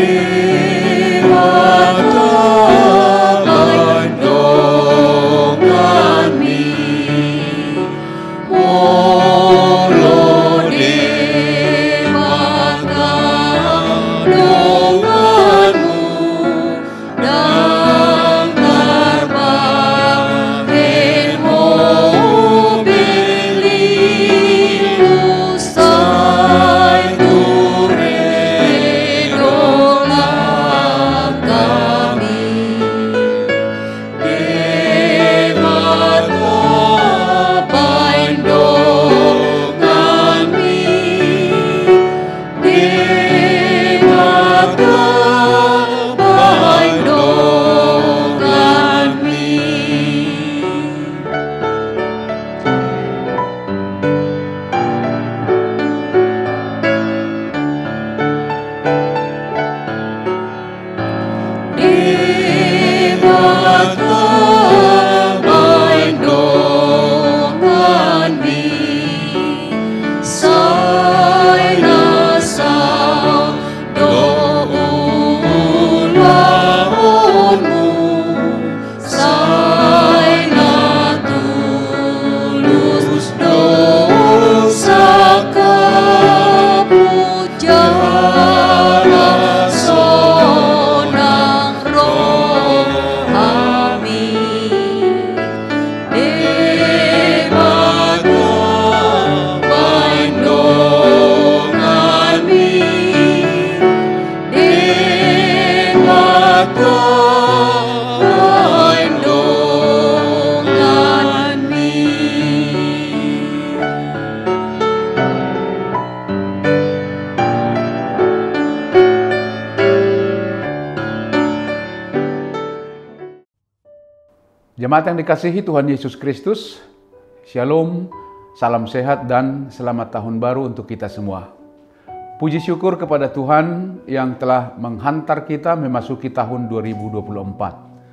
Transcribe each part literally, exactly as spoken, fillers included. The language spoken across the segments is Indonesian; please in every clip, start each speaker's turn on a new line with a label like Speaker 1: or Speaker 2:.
Speaker 1: Jemaat yang dikasihi Tuhan Yesus Kristus, Shalom, salam sehat dan selamat tahun baru untuk kita semua. Puji syukur kepada Tuhan yang telah menghantar kita memasuki tahun dua ribu dua puluh empat.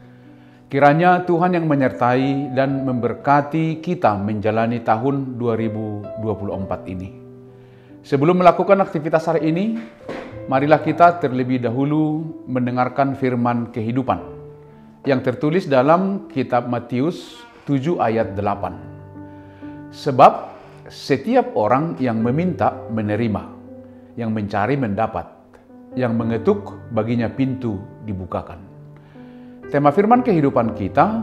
Speaker 1: Kiranya Tuhan yang menyertai dan memberkati kita menjalani tahun dua ribu dua puluh empat ini. Sebelum melakukan aktivitas hari ini, marilah kita terlebih dahulu mendengarkan firman kehidupan yang tertulis dalam kitab Matius tujuh ayat delapan. Sebab setiap orang yang meminta menerima, yang mencari mendapat, yang mengetuk baginya pintu dibukakan. Tema firman kehidupan kita,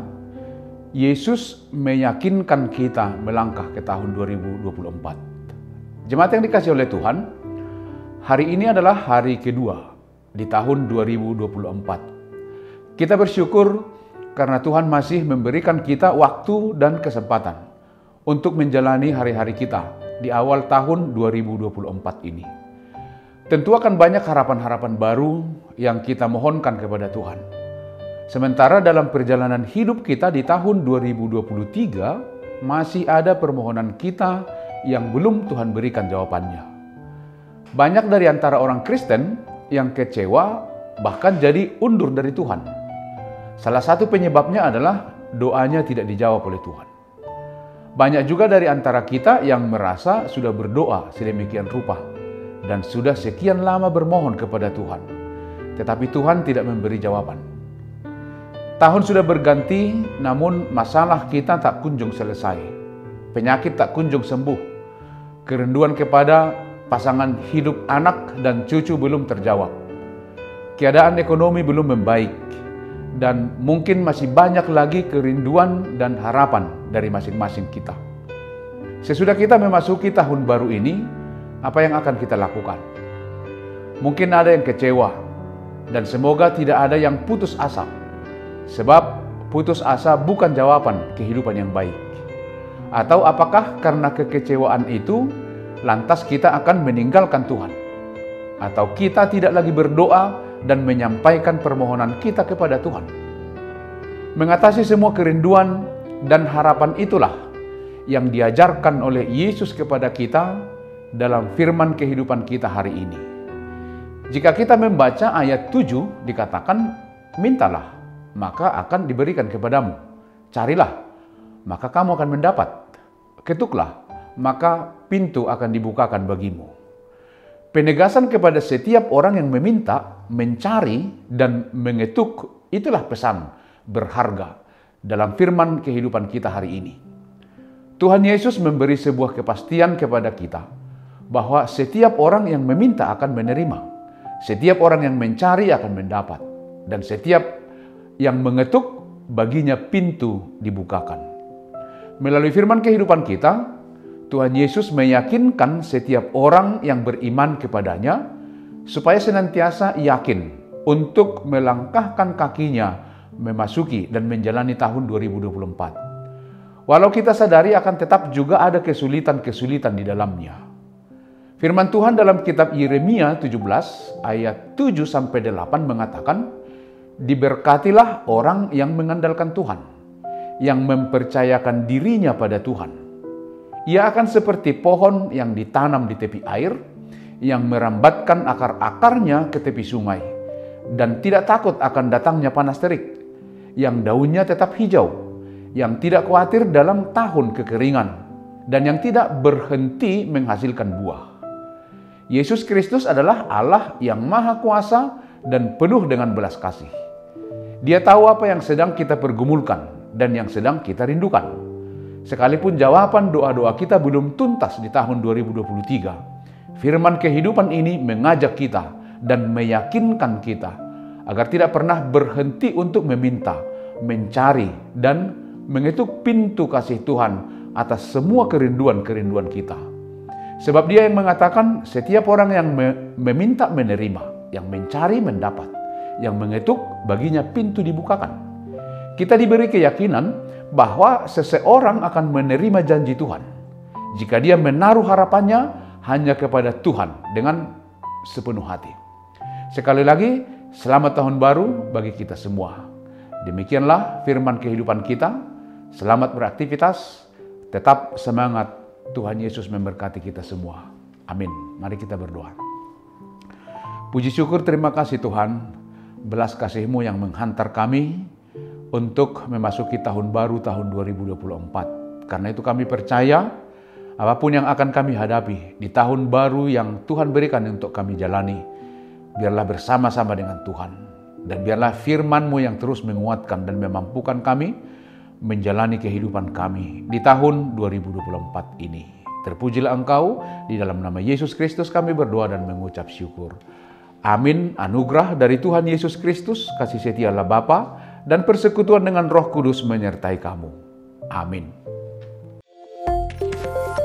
Speaker 1: Yesus meyakinkan kita melangkah ke tahun dua ribu dua puluh empat. Jemaat yang dikasihi oleh Tuhan, hari ini adalah hari kedua di tahun dua ribu dua puluh empat. Kita bersyukur karena Tuhan masih memberikan kita waktu dan kesempatan untuk menjalani hari-hari kita di awal tahun dua ribu dua puluh empat ini. Tentu akan banyak harapan-harapan baru yang kita mohonkan kepada Tuhan. Sementara dalam perjalanan hidup kita di tahun dua ribu dua puluh tiga, masih ada permohonan kita yang belum Tuhan berikan jawabannya. Banyak dari antara orang Kristen yang kecewa bahkan jadi undur dari Tuhan. Salah satu penyebabnya adalah doanya tidak dijawab oleh Tuhan. Banyak juga dari antara kita yang merasa sudah berdoa sedemikian rupa dan sudah sekian lama bermohon kepada Tuhan, tetapi Tuhan tidak memberi jawaban. Tahun sudah berganti, namun masalah kita tak kunjung selesai. Penyakit tak kunjung sembuh. Kerinduan kepada pasangan hidup anak dan cucu belum terjawab. Keadaan ekonomi belum membaik. Dan mungkin masih banyak lagi kerinduan dan harapan dari masing-masing kita. Sesudah kita memasuki tahun baru ini, apa yang akan kita lakukan? Mungkin ada yang kecewa, dan semoga tidak ada yang putus asa. Sebab putus asa bukan jawaban kehidupan yang baik. Atau apakah karena kekecewaan itu, lantas kita akan meninggalkan Tuhan? Atau kita tidak lagi berdoa dan menyampaikan permohonan kita kepada Tuhan? Mengatasi semua kerinduan dan harapan itulah yang diajarkan oleh Yesus kepada kita dalam firman kehidupan kita hari ini. Jika kita membaca ayat tujuh, dikatakan, mintalah, maka akan diberikan kepadamu. Carilah, maka kamu akan mendapat. Ketuklah, maka pintu akan dibukakan bagimu. Penegasan kepada setiap orang yang meminta, mencari, dan mengetuk, itulah pesan berharga dalam firman kehidupan kita hari ini. Tuhan Yesus memberi sebuah kepastian kepada kita bahwa setiap orang yang meminta akan menerima, setiap orang yang mencari akan mendapat, dan setiap yang mengetuk baginya pintu dibukakan. Melalui firman kehidupan kita, Tuhan Yesus meyakinkan setiap orang yang beriman kepadanya supaya senantiasa yakin untuk melangkahkan kakinya memasuki dan menjalani tahun dua ribu dua puluh empat. Walau kita sadari akan tetap juga ada kesulitan-kesulitan di dalamnya. Firman Tuhan dalam kitab Yeremia tujuh belas ayat tujuh sampai delapan mengatakan, "Diberkatilah orang yang mengandalkan Tuhan, yang mempercayakan dirinya pada Tuhan. Ia akan seperti pohon yang ditanam di tepi air, yang merambatkan akar-akarnya ke tepi sungai, dan tidak takut akan datangnya panas terik, yang daunnya tetap hijau, yang tidak khawatir dalam tahun kekeringan, dan yang tidak berhenti menghasilkan buah." Yesus Kristus adalah Allah yang Maha Kuasa dan penuh dengan belas kasih. Dia tahu apa yang sedang kita pergumulkan dan yang sedang kita rindukan. Sekalipun jawaban doa-doa kita belum tuntas di tahun dua ribu dua puluh tiga, firman kehidupan ini mengajak kita dan meyakinkan kita agar tidak pernah berhenti untuk meminta, mencari, dan mengetuk pintu kasih Tuhan atas semua kerinduan-kerinduan kita. Sebab Dia yang mengatakan setiap orang yang meminta menerima, yang mencari mendapat, yang mengetuk baginya pintu dibukakan. Kita diberi keyakinan bahwa seseorang akan menerima janji Tuhan jika dia menaruh harapannya hanya kepada Tuhan dengan sepenuh hati. Sekali lagi, selamat tahun baru bagi kita semua. Demikianlah firman kehidupan kita. Selamat beraktivitas, tetap semangat. Tuhan Yesus memberkati kita semua. Amin. Mari kita berdoa. Puji syukur, terima kasih Tuhan, belas kasih-Mu yang menghantar kami untuk memasuki tahun baru tahun dua ribu dua puluh empat. Karena itu kami percaya apapun yang akan kami hadapi di tahun baru yang Tuhan berikan untuk kami jalani, biarlah bersama-sama dengan Tuhan. Dan biarlah firman-Mu yang terus menguatkan dan memampukan kami menjalani kehidupan kami di tahun dua ribu dua puluh empat ini. Terpujilah Engkau, di dalam nama Yesus Kristus kami berdoa dan mengucap syukur. Amin. Anugerah dari Tuhan Yesus Kristus, kasih setia Allah Bapa, dan persekutuan dengan Roh Kudus menyertai kamu. Amin.